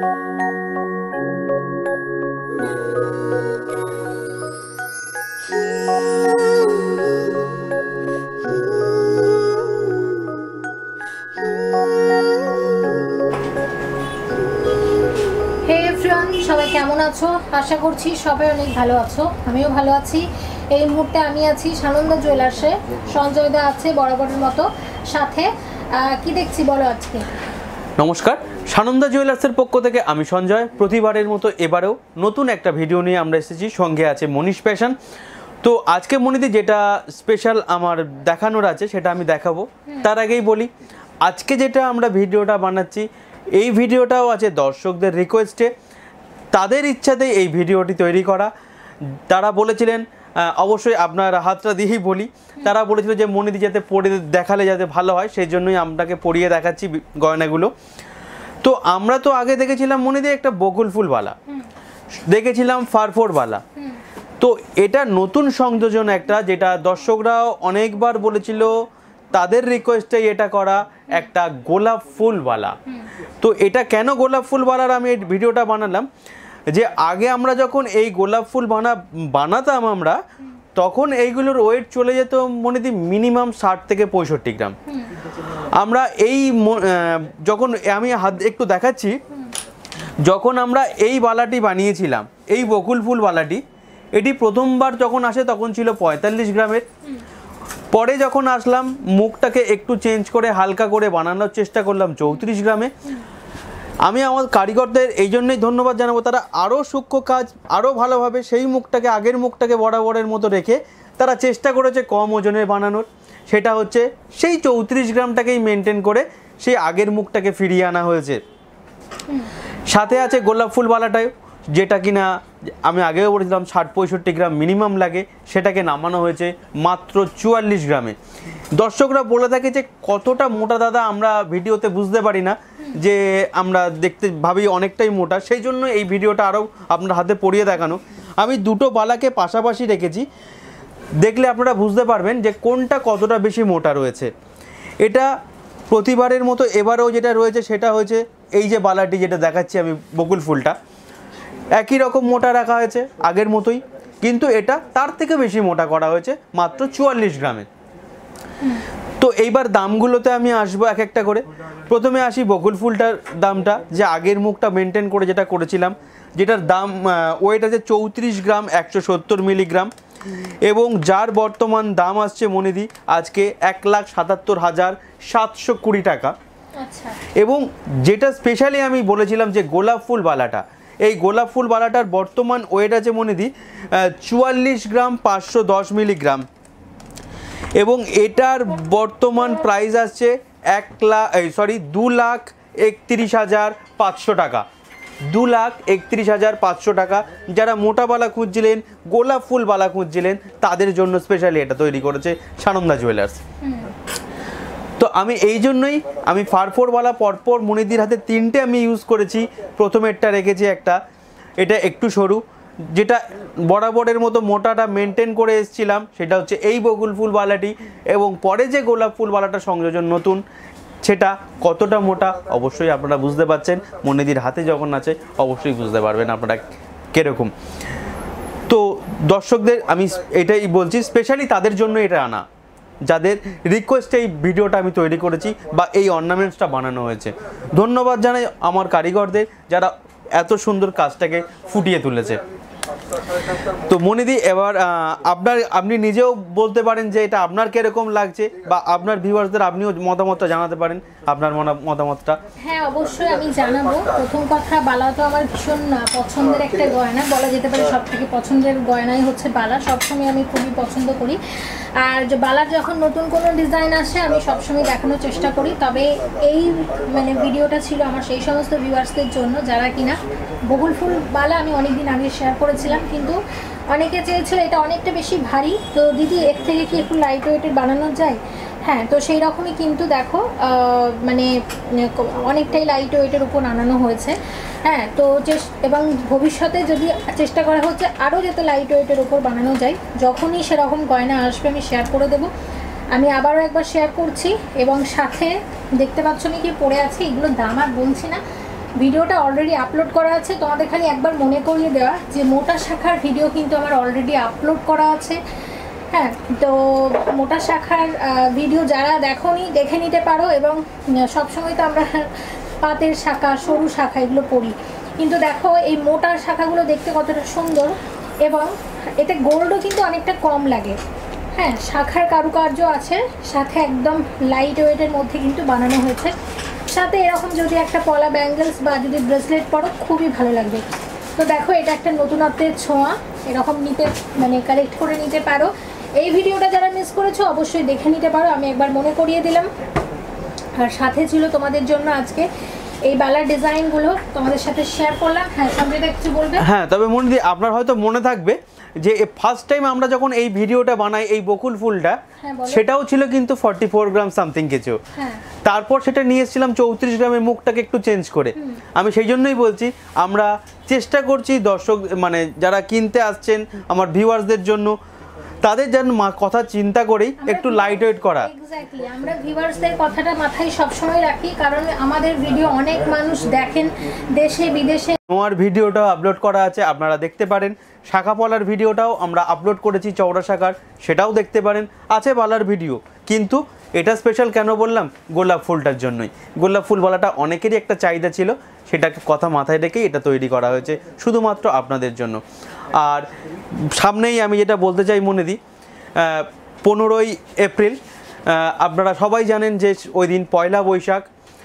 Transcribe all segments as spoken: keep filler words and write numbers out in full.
সবাই কেমন আছো? আশা করছি সবাই অনেক ভালো আছো, আমিও ভালো আছি। এই মুহূর্তে আমি আছি সানন্দা জুয়েলার্সে, সঞ্জয় দা আছে বরাবরের মতো সাথে। কি দেখছি বলো আজকে? নমস্কার, সানন্দা জুয়েলার্সের পক্ষ থেকে আমি সঞ্জয়। প্রতিবারের মতো এবারেও নতুন একটা ভিডিও নিয়ে আমরা এসেছি, সঙ্গে আছে মনীষ ফ্যাশন। তো আজকে মনিদি যেটা স্পেশাল আমার দেখানোর আছে সেটা আমি দেখাবো। তার আগেই বলি, আজকে যেটা আমরা ভিডিওটা বানাচ্ছি এই ভিডিওটাও আছে দর্শকদের রিকোয়েস্টে, তাদের ইচ্ছাতেই এই ভিডিওটি তৈরি করা। তারা বলেছিলেন, অবশ্যই আপনার হাতটা দিয়েই বলি, তারা বলেছিল যে মনিদি যাতে পরে দেখালে যাতে ভালো হয়, সেই জন্যই আপনাকে পরিয়ে দেখাচ্ছি গয়নাগুলো। তো আমরা তো আগে দেখেছিলাম মনিদি একটা বকুল ফুল বালা, দেখেছিলাম ফারফোর বালা। তো এটা নতুন সংযোজন একটা, যেটা দর্শকরাও অনেকবার বলেছিল, তাদের রিকোয়েস্টে এটা করা একটা গোলাপ ফুল বালা। তো এটা কেন গোলাপ ফুল বালার আমি এই ভিডিওটা বানালাম, যে আগে আমরা যখন এই গোলাপ ফুল বানা বানাতাম আমরা তখন এইগুলোর ওয়েট চলে যেত মনিদি মিনিমাম ষাট থেকে পঁয়ষট্টি গ্রাম। আমরা এই যখন আমি হাত একটু দেখাচ্ছি, যখন আমরা এই বালাটি বানিয়েছিলাম, এই বকুল ফুল বালাটি, এটি প্রথমবার যখন আসে তখন ছিল পঁয়তাল্লিশ গ্রামের। পরে যখন আসলাম মুখটাকে একটু চেঞ্জ করে হালকা করে বানানোর চেষ্টা করলাম চৌত্রিশ গ্রামে। আমি আমার কারিগরদের এই জন্যই ধন্যবাদ জানাবো, তারা আরও সূক্ষ্ম কাজ আরও ভালোভাবে সেই মুখটাকে আগের মুখটাকে বরাবরের মতো রেখে তারা চেষ্টা করেছে কম ওজনের বানানোর। সেটা হচ্ছে সেই চৌত্রিশ গ্রামটাকেই মেনটেন করে সেই আগের মুখটাকে ফিরিয়ে আনা হয়েছে। সাথে আছে গোলাপ ফুল বালাটায়, যেটা কিনা আমি আগেও বলেছিলাম ষাট পঁয়ষট্টি গ্রাম মিনিমাম লাগে, সেটাকে নামানো হয়েছে মাত্র চুয়াল্লিশ গ্রামে। দর্শকরা বলে থাকে যে কতটা মোটা দাদা, আমরা ভিডিওতে বুঝতে পারি না, যে আমরা দেখতে ভাবি অনেকটাই মোটা, সেই জন্য এই ভিডিওটা আরও আপনার হাতে পরিয়ে দেখানো। আমি দুটো বালাকে পাশাপাশি রেখেছি, দেখলে আপনারা বুঝতে পারবেন যে কোনটা কতটা বেশি মোটা রয়েছে। এটা প্রতিবারের মতো এবারেও যেটা রয়েছে সেটা হয়েছে এই যে বালাটি যেটা দেখাচ্ছি আমি বকুল ফুলটা, একই রকম মোটা রাখা হয়েছে আগের মতোই, কিন্তু এটা তার থেকে বেশি মোটা করা হয়েছে মাত্র চুয়াল্লিশ গ্রামে। তো এইবার দামগুলোতে আমি আসবো এক একটা করে। প্রথমে আসি বকুল ফুলটার দামটা, যে আগের মুখটা মেনটেন করে যেটা করেছিলাম, যেটার দাম ওয়েট আছে চৌত্রিশ গ্রাম একশো সত্তর মিলিগ্রাম, এবং যার বর্তমান দাম আসছে মনিদি আজকে এক লাখ সাতাত্তর হাজার সাতশো কুড়ি টাকা। এবং যেটা স্পেশালি আমি বলেছিলাম যে গোলাপ ফুল বালাটা, এই গোলাপ ফুল বালাটার বর্তমান ওয়েট আছে মনিদি চুয়াল্লিশ গ্রাম পাঁচশো দশ মিলিগ্রাম, এবং এটার বর্তমান প্রাইস আসছে এক লাখ সরি দু লাখ একত্রিশ হাজার পাঁচশো টাকা। দু লাখ একত্রিশ হাজার পাঁচশো টাকা। যারা মোটা বালা খুঁজছিলেন, গোলাপ ফুল বালা খুঁজছিলেন, তাদের জন্য স্পেশালি এটা তৈরি করেছে সানন্দা জুয়েলার্স। তো আমি এই জন্যই আমি ফারফোরওয়ালা পরপর মনিদির হাতে তিনটে আমি ইউজ করেছি। প্রথমেরটা রেখেছি একটা, এটা একটু সরু, যেটা বরাবরের মতো মোটাটা মেনটেন করে এসেছিলাম, সেটা হচ্ছে এই বকুল ফুল বালাটি। এবং পরে যে গোলাপ ফুল বালাটা সংযোজন নতুন, সেটা কতটা মোটা অবশ্যই আপনারা বুঝতে পারছেন, মনিদির হাতে যখন আছে অবশ্যই বুঝতে পারবেন আপনারা কীরকম। তো দর্শকদের আমি এটাই বলছি, স্পেশালি তাদের জন্য এটা আনা, যাদের রিকোয়েস্টে এই ভিডিওটা আমি তৈরি করেছি বা এই অর্নামেন্টসটা বানানো হয়েছে। ধন্যবাদ জানাই আমার কারিগরদের, যারা এত সুন্দর কাজটাকে ফুটিয়ে তুলেছে। তো মনিদি, এবার আপনার আপনি নিজেও বলতে পারেন যে এটা আপনার কিরকম লাগছে, বা আপনার ভিউয়ার্সদের আপনিও মতামতটা জানাতে পারেন, আপনার মতামতটা। হ্যাঁ, অবশ্যই আমি জানাবো। প্রথম কথা, বালা তো আমার ভীষণ পছন্দের একটা গয়না, বলা যেতে পারে সব থেকে পছন্দের গয়নাই হচ্ছে বালা। সবসময় আমি খুবই পছন্দ করি, আর যে বালার যখন নতুন কোনো ডিজাইন আসে আমি সবসময় দেখানোর চেষ্টা করি। তবে এই মানে ভিডিওটা ছিল আমার সেই সমস্ত ভিউয়ার্সদের জন্য যারা কিনা বকুল ফুল বালা আমি অনেকদিন আগে শেয়ার করেছিলাম, কিন্তু অনেকে চেয়েছিল এটা অনেকটা বেশি ভারী, তো দিদি এর থেকে কি একটু লাইট ওয়েটের বানানো যায়? হ্যাঁ, তো সেই রকমই কিন্তু দেখো মানে অনেকটাই লাইট ওয়েটের উপর আনানো হয়েছে। হ্যাঁ, তো এবং ভবিষ্যতে যদি চেষ্টা করা হচ্ছে আরও যাতে লাইট ওয়েটের উপর বানানো যায়, যখনই সেরকম গয়না আসবে আমি শেয়ার করে দেবো। আমি আবারও একবার শেয়ার করছি, এবং সাথে দেখতে পাচ্ছ নাকি পড়ে আছে, এগুলোর দাম আর বলছি না, ভিডিওটা অলরেডি আপলোড করা আছে, তোমাদের খালি একবার মনে করিয়ে দেওয়া যে মোটা শাখার ভিডিও কিন্তু আমার অলরেডি আপলোড করা আছে। হ্যাঁ, তো মোটা শাখার ভিডিও যারা দেখোনি দেখে নিতে পারো। এবং সবসময় তো আমরা পাতের শাখা, সরু শাখা এগুলো পড়ি, কিন্তু দেখো এই মোটা শাখাগুলো দেখতে কতটা সুন্দর, এবং এতে গোল্ডও কিন্তু অনেকটা কম লাগে। হ্যাঁ, শাখার কারুকার্য আছে, সাথে একদম লাইট ওয়েটের মধ্যে কিন্তু বানানো হয়েছে। সাথে এরকম যদি একটা পলা ব্যাঙ্গেলস বা যদি ব্রেসলেট পরো খুবই ভালো লাগবে। তো দেখো এটা একটা নতুনত্বের ছোঁয়া, এরকম নিতে মানে কালেক্ট করে নিতে পারো। এই ভিডিওটা যারা মিস করেছো অবশ্যই দেখে নিতে পারো, আমি একবার মনে করিয়ে দিলাম। আর সাথে ছিল তোমাদের জন্য আজকে এই বালার ডিজাইনগুলো তোমাদের সাথে শেয়ার করলাম। হ্যাঁ, সঞ্জয়দা কিছু বলবে? হ্যাঁ, তবে মনিদি আপনার হয়তো মনে থাকবে যে ফার্স্ট টাইম আমরা যখন এই ভিডিওটা বানাই এই বকুল ফুলটা, সেটাও ছিল কিন্তু ফর্টি ফোর গ্রাম সামথিং কিছু। তারপর সেটা নিয়ে এসেছিলাম চৌত্রিশ গ্রামের, মুখটাকে একটু চেঞ্জ করে। আমি সেই জন্যই বলছি আমরা চেষ্টা করছি দর্শক মানে যারা কিনতে আসছেন আমার ভিউয়ার্সদের জন্য, তাদের যেন কথা চিন্তা করেই একটু লাইট ওয়েট করা। এক্স্যাক্টলি, আমরা ভিউয়ার্সদের কথাটা মাথায় সবসময় রাখি, কারণ আমাদের ভিডিও অনেক মানুষ দেখেন দেশে বিদেশে। নোয়ার ভিডিওটাও আপলোড করা আছে, আপনারা দেখতে পারেন। শাখা পলার ভিডিওটাও আমরা আপলোড করেছি, চওড়া শাখার, সেটাও দেখতে পারেন। আছে বালার ভিডিও, কিন্তু এটা স্পেশাল কেন বললাম? গোলাপ ফুলটার জন্যই। গোলাপ ফুল বলাটা অনেকেরই একটা চাহিদা ছিল, সেটাকে কথা মাথায় রেখেই এটা তৈরি করা হয়েছে শুধুমাত্র আপনাদের জন্য। আর সামনেই আমি যেটা বলতে চাই মনে দিই, পনেরোই এপ্রিল আপনারা সবাই জানেন যে ওই দিন পয়লা বৈশাখ।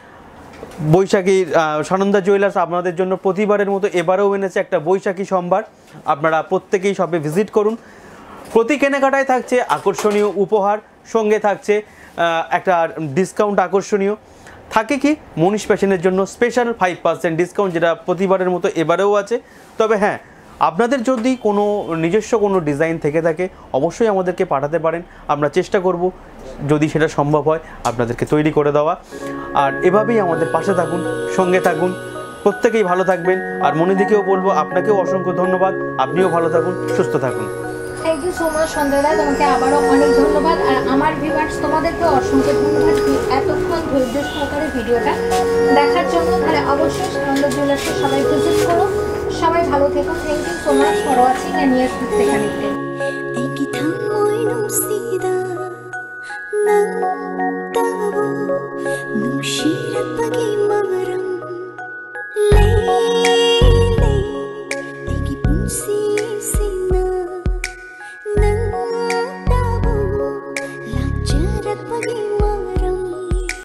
বৈশাখীর সানন্দা জুয়েলার্স আপনাদের জন্য প্রতিবারের মতো এবারেও এনেছে একটা বৈশাখী সম্ভার। আপনারা প্রত্যেকেই শপে ভিজিট করুন। প্রতি কেনাকাটায় থাকছে আকর্ষণীয় উপহার, সঙ্গে থাকছে একটা ডিসকাউন্ট আকর্ষণীয়। থাকে কি মনীষ ফ্যাশনের জন্য স্পেশাল ফাইভ পার্সেন্ট ডিসকাউন্ট, যেটা প্রতিবারের মতো এবারেও আছে। তবে হ্যাঁ, আপনাদের যদি কোনো নিজস্ব কোনো ডিজাইন থেকে থাকে অবশ্যই আমাদেরকে পাঠাতে পারেন, আমরা চেষ্টা করব যদি সেটা সম্ভব হয় আপনাদেরকে তৈরি করে দেওয়া। আর এভাবেই আমাদের পাশে থাকুন, সঙ্গে থাকুন, প্রত্যেকেই ভালো থাকবেন। আর মনে দিকেও বলবো আপনাকেও অসংখ্য ধন্যবাদ, আপনিও ভালো থাকুন, সুস্থ থাকুন। থ্যাংক ইউ সো মাচ সঞ্জয়দা, তোমাকে আবারও অনেক ধন্যবাদ। আর আমার ভিউয়ার্স তোমাদেরকেও অসংখ্য ধন্যবাদ এতক্ষণ ধৈর্য সহকারে ভিডিওটা দেখার জন্য। তাহলে অবশ্যই সানন্দা জুয়েলার্সে সবাই ভিজিট করো, সবাই ভালো থেকো। Thank you so much for watching and নিয়ার থেকে